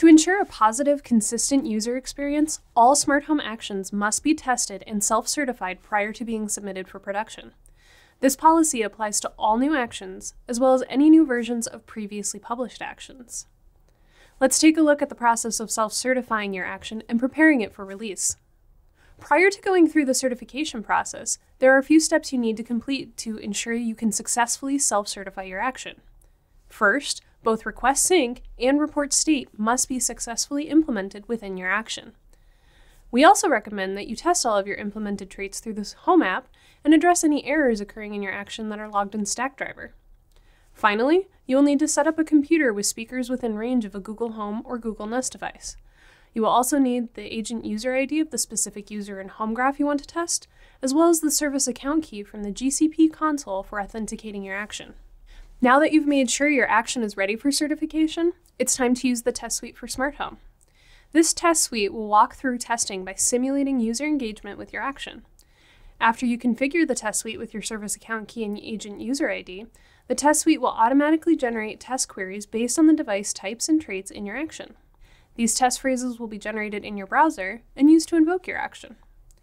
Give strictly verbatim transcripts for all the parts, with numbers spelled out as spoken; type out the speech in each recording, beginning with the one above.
To ensure a positive, consistent user experience, all smart home actions must be tested and self-certified prior to being submitted for production. This policy applies to all new actions, as well as any new versions of previously published actions. Let's take a look at the process of self-certifying your action and preparing it for release. Prior to going through the certification process, there are a few steps you need to complete to ensure you can successfully self-certify your action. First, both request sync and report state must be successfully implemented within your action. We also recommend that you test all of your implemented traits through this Home app and address any errors occurring in your action that are logged in Stackdriver. Finally, you will need to set up a computer with speakers within range of a Google Home or Google Nest device. You will also need the agent user I D of the specific user and home graph you want to test, as well as the service account key from the G C P console for authenticating your action. Now that you've made sure your action is ready for certification, it's time to use the test suite for Smart Home. This test suite will walk through testing by simulating user engagement with your action. After you configure the test suite with your service account key and agent user I D, the test suite will automatically generate test queries based on the device types and traits in your action. These test phrases will be generated in your browser and used to invoke your action.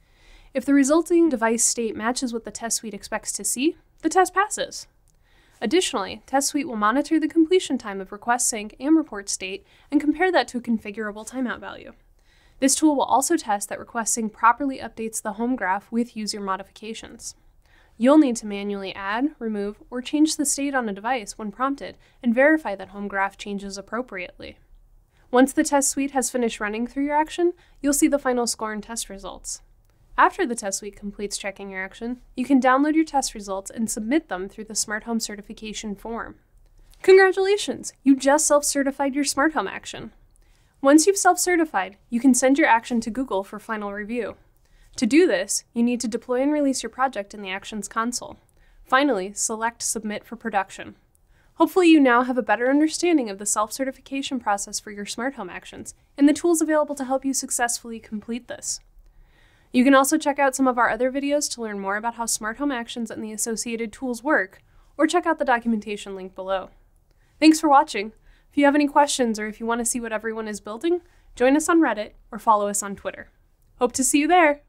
If the resulting device state matches what the test suite expects to see, the test passes. Additionally, Test Suite will monitor the completion time of request sync and report state and compare that to a configurable timeout value. This tool will also test that request sync properly updates the home graph with user modifications. You'll need to manually add, remove, or change the state on a device when prompted and verify that home graph changes appropriately. Once the Test Suite has finished running through your action, you'll see the final score and test results. After the test suite completes checking your action, you can download your test results and submit them through the Smart Home certification form. Congratulations! You just self-certified your Smart Home action. Once you've self-certified, you can send your action to Google for final review. To do this, you need to deploy and release your project in the Actions console. Finally, select Submit for production. Hopefully you now have a better understanding of the self-certification process for your Smart Home actions and the tools available to help you successfully complete this. You can also check out some of our other videos to learn more about how Smart Home actions and the associated tools work, or check out the documentation link below. Thanks for watching. If you have any questions or if you want to see what everyone is building, join us on Reddit or follow us on Twitter. Hope to see you there!